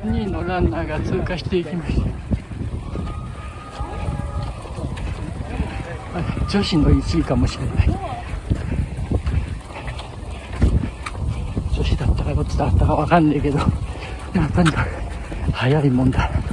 2位のランナーが通過していきました。女子の1位かもしれない。女子だったかどっちだったかわかんないけど、まあとにかく早いもんだ。